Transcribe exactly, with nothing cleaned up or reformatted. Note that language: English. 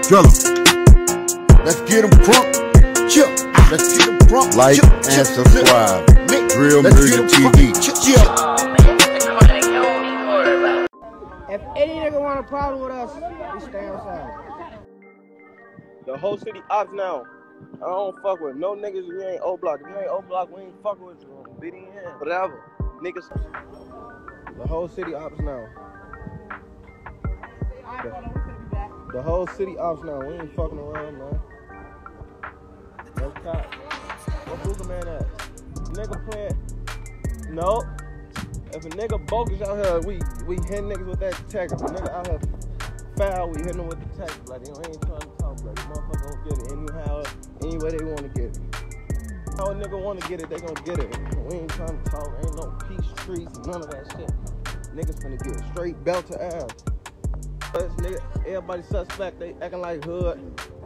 Drill 'em. Let's get 'em crunk. Chill. Let's get 'em crunk. Like chill, and chill, subscribe. chill. Real Let's Music get 'em T V. crunk. Chill, chill. If any nigga want a problem with us, we stay outside. The whole city ops now. I don't fuck with no niggas if you ain't Oblock. If you ain't Oblock, we ain't fucking with you. B D N, whatever. Niggas. The whole city ops now. The, the whole city ops now. We ain't fucking around, man. No cop. What Booker man at? Nigga playing. No. If a nigga bogus out here, we we hit niggas with that tech. If a nigga out here foul, we hit them with the tech. Like, they ain't trying to talk. Like, the motherfucker don't get it anyhow, any way they want to get it. How a nigga want to get it, they gonna get it. We ain't trying to talk. Ain't no peace streets, none of that shit. Niggas finna get straight belt to ass. Nigga, everybody suspect, they acting like hood.